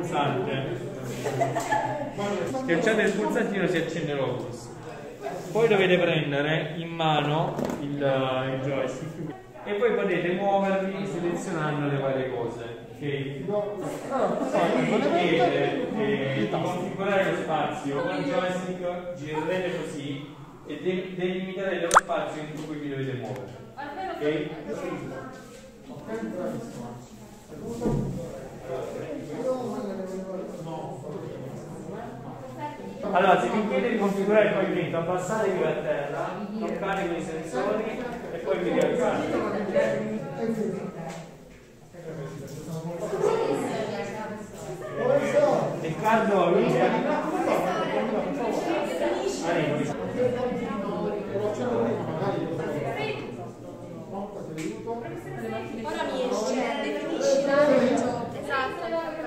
pulsante. Schiacciate il pulsantino, si accende l'Oculus. Poi dovete prendere in mano il joystick e poi potete muovervi selezionando le varie cose. Di configurare lo spazio con il joystick, girerete così e delimiterete lo spazio in cui vi dovete muovere. Ok? Allora, se vi chiede di configurare il pavimento, abbassatevi a terra, toccate con i sensori e poi vi rialzate. Riccardo, ora mi esce, definisci l'ambito. Esatto.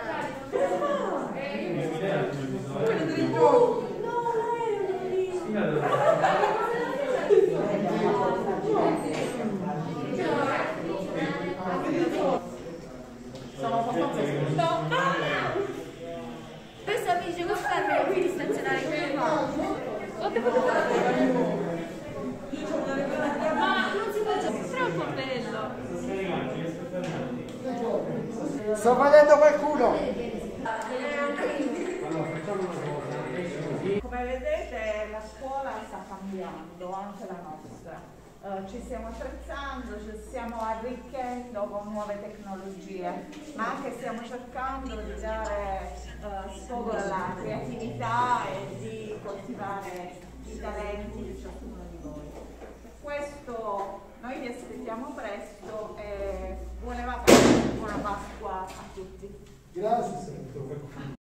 Questo amici, questo è qui di stazionare qui. Ma non si può giocare, è troppo bello. Sto vedendo qualcuno! Come vedete la scuola sta cambiando, anche la nostra. Ci stiamo attrezzando, ci stiamo arricchendo con nuove tecnologie, ma anche stiamo cercando di dare sfogo alla creatività e di coltivare i talenti di ciascuno di voi. Questo noi vi aspettiamo presto e buone vacanze, buona Pasqua a tutti. Grazie.